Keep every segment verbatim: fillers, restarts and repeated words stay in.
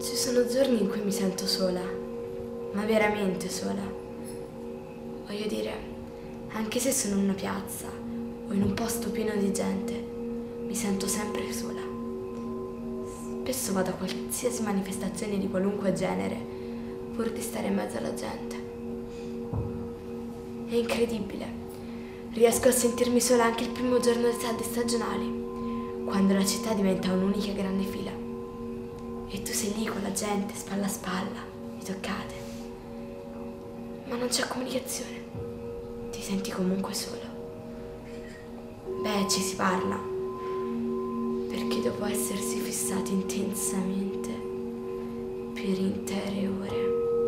Ci sono giorni in cui mi sento sola, ma veramente sola. Voglio dire, anche se sono in una piazza o in un posto pieno di gente, mi sento sempre sola. Spesso vado a qualsiasi manifestazione di qualunque genere, pur di stare in mezzo alla gente. È incredibile. Riesco a sentirmi sola anche il primo giorno dei saldi stagionali, quando la città diventa un'unica grande fila. E tu sei lì con la gente, spalla a spalla, vi toccate. Ma non c'è comunicazione. Ti senti comunque solo. Beh, ci si parla. Perché dopo essersi fissati intensamente per intere ore,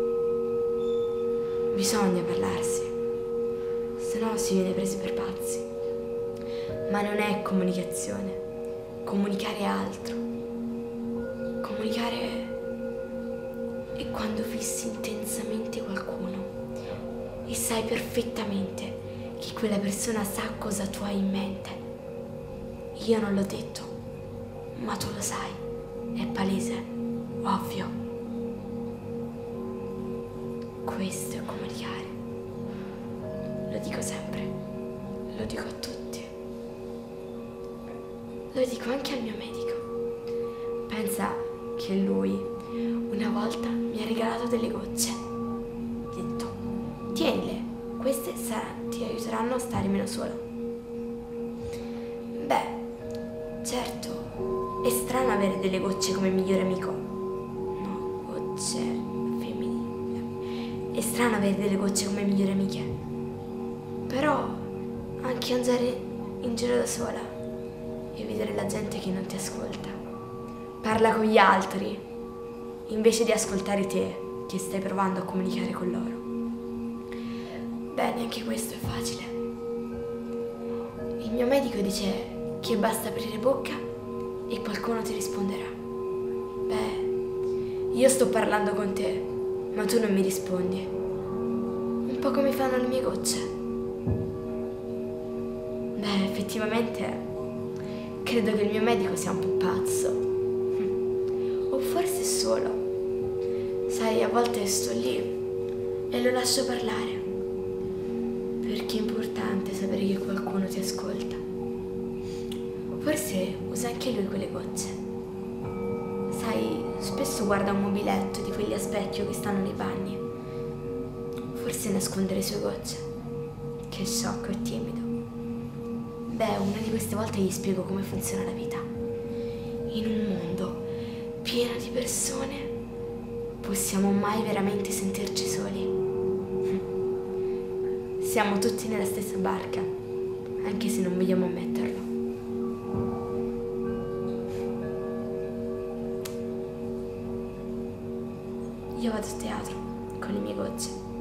bisogna parlarsi, se no si viene presi per pazzi. Ma non è comunicazione. Comunicare è altro. Comunicare è quando fissi intensamente qualcuno e sai perfettamente che quella persona sa cosa tu hai in mente. Io non l'ho detto, ma tu lo sai, è palese, ovvio. Questo è comunicare. Lo dico sempre, lo dico a tutti. Lo dico anche al mio medico. Pensa che lui una volta mi ha regalato delle gocce. Mi ha detto, tienile, queste sarà- ti aiuteranno a stare meno solo. Beh, certo, è strano avere delle gocce come migliore amico. No, gocce femminili. È strano avere delle gocce come migliori amiche. Però anche andare in giro da sola e vedere la gente che non ti ascolta. Parla con gli altri, invece di ascoltare te, che stai provando a comunicare con loro. Bene, anche questo è facile. Il mio medico dice che basta aprire bocca e qualcuno ti risponderà. Beh, io sto parlando con te, ma tu non mi rispondi. Un po' come fanno le mie gocce. Beh, effettivamente credo che il mio medico sia un po' pazzo. O forse solo. Sai, a volte sto lì e lo lascio parlare. Perché è importante sapere che qualcuno ti ascolta. Forse usa anche lui quelle gocce. Sai, spesso guarda un mobiletto di quelli a specchio che stanno nei bagni. Forse nasconde le sue gocce. Che sciocco e timido. Beh, una di queste volte gli spiego come funziona la vita. In un mondo pieno di persone, possiamo mai veramente sentirci soli? Siamo tutti nella stessa barca, anche se non vogliamo ammetterlo. Io vado a teatro con le mie gocce.